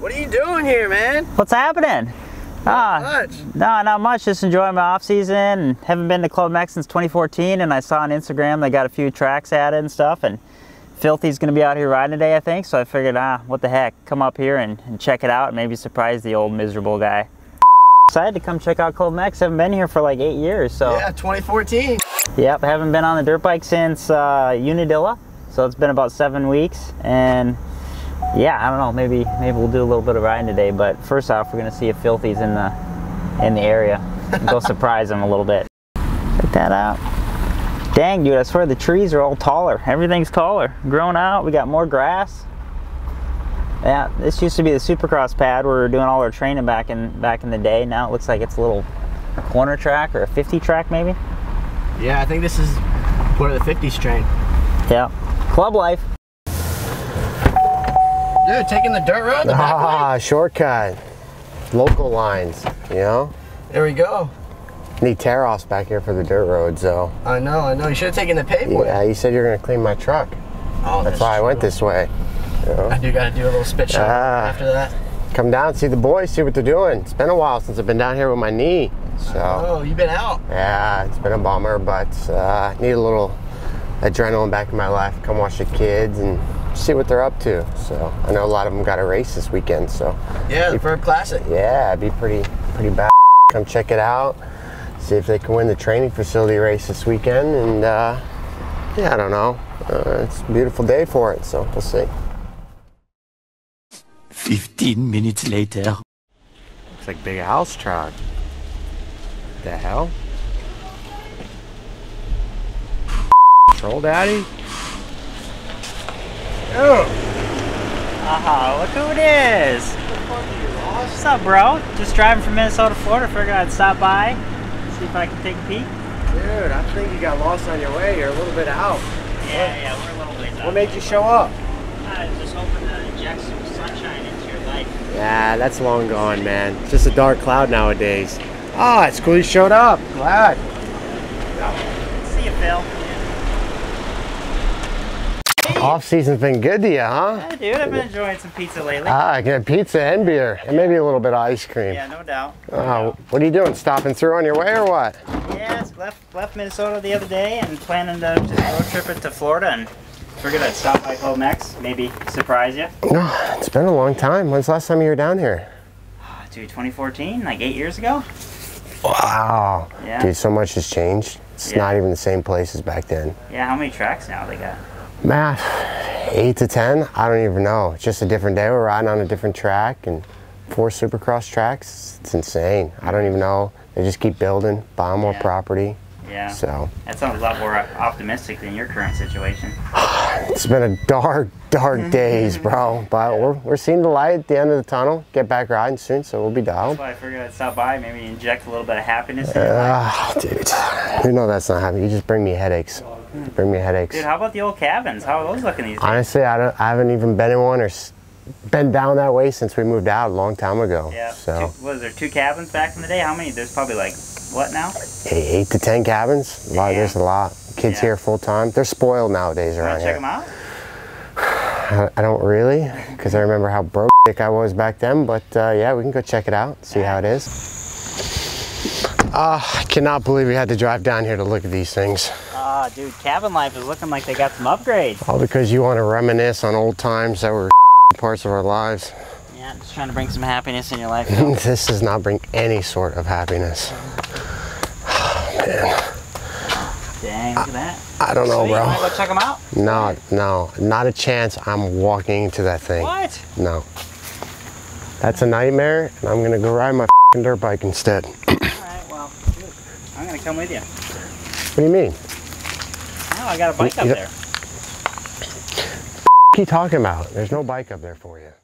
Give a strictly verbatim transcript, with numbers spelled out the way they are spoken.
What are you doing here, man? What's happening? Not ah, much. No, not much. Just enjoying my off season. And haven't been to ClubMX since twenty fourteen. And I saw on Instagram they got a few tracks added and stuff. And Filthy's going to be out here riding today, I think. So I figured, ah, what the heck? Come up here and, and check it out. And maybe surprise the old miserable guy. Excited to come check out ClubMX. Haven't been here for like eight years. So yeah, twenty fourteen. Yep, haven't been on the dirt bike since uh, Unadilla. So it's been about seven weeks. And yeah, I don't know, maybe maybe we'll do a little bit of riding today, but first off, we're gonna see if Filthy's in the in the area and go surprise him a little bit. Check that out. Dang, dude, I swear the trees are all taller. Everything's taller, grown out. We got more grass. Yeah, this used to be the Supercross pad where we were doing all our training back in back in the day. Now it looks like it's a little corner track or a fifty track maybe. Yeah, I think this is where the fifties train. Yeah, club life. Dude, taking the dirt road, the back Ah, way? shortcut. Local lines, you know? There we go. Need tear-offs back here for the dirt road, so. I know, I know. You should have taken the paved way. Yeah, you said you were going to clean my truck. Oh, that's, that's why true. I went this way. You know? I do got to do a little spit shot ah, after that. Come down, see the boys, see what they're doing. It's been a while since I've been down here with my knee, so. Oh, you've been out. Yeah, it's been a bummer, but uh, need a little adrenaline back in my life. Come watch the kids and see what they're up to. So I know a lot of them got a race this weekend, so yeah, the Verb Classic. Yeah, it'd be pretty pretty bad. Come check it out, see if they can win the training facility race this weekend, and uh, yeah, I don't know, uh, it's a beautiful day for it, so we'll see. Fifteen minutes later. Looks like big house truck. What the hell? Troll daddy? Oh. Uh-huh, look who it is. What's up, bro? Just driving from Minnesota to Florida. Figured I'd stop by, see if I can take a peek. Dude, I think you got lost on your way. You're a little bit out. Yeah, yeah, we're a little ways out. What made you show up? I was just hoping to inject some sunshine into your life. Yeah, that's long gone, man. It's just a dark cloud nowadays. Ah, oh, it's cool you showed up. Glad. See you, Phil. Off season's been good to you, huh? Yeah, dude, I've been enjoying some pizza lately. Ah, I get pizza and beer, and maybe a little bit of ice cream. Yeah, no doubt. No oh, doubt. What are you doing? Stopping through on your way or what? Yeah, left left Minnesota the other day and planning to just road trip it to Florida, and figured I'd stop by ClubMX, maybe surprise you. No, it's been a long time. When's the last time you were down here? Oh, dude, twenty fourteen, like eight years ago. Wow. Yeah. Dude, so much has changed. It's yeah. not even the same place as back then. Yeah, how many tracks now they got? Math, eight to ten, I don't even know. It's just a different day. We're riding on a different track and four Supercross tracks. It's insane. I don't even know. They just keep building, buying more yeah. property. Yeah. So that sounds a lot more optimistic than your current situation. It's been a dark, dark days, bro. But we're, we're seeing the light at the end of the tunnel. Get back riding soon, so we'll be dialed. That's why I figured I'd stop by, maybe inject a little bit of happiness in your life. Uh, dude, you know that's not happening. You just bring me headaches. You bring me headaches. Dude, how about the old cabins? How are those looking these days? Honestly, I, don't, I haven't even been in one or been down that way since we moved out a long time ago. Yeah. So. Two, was there two cabins back in the day? How many? There's probably like, what now? Eight, eight to ten cabins. A lot, there's a lot. Kids yeah. here full time. They're spoiled nowadays You around wanna check here. them out? I, I don't really, because I remember how broke I was back then. But uh, yeah, we can go check it out, see how it is. Uh, I cannot believe we had to drive down here to look at these things. Ah, oh, dude, cabin life is looking like they got some upgrades. All because you want to reminisce on old times that were parts of our lives. Yeah, just trying to bring some happiness in your life. This does not bring any sort of happiness. Oh, man. Dang, look at that. I don't know, so bro. You wanna go check them out? No, no, not a chance. I'm walking into that thing. What? No. That's a nightmare, and I'm gonna go ride my dirt bike instead. All right, well, dude, I'm gonna come with you. What do you mean? Oh, I got a bike you, up you there. What are you talking about? There's no bike up there for you.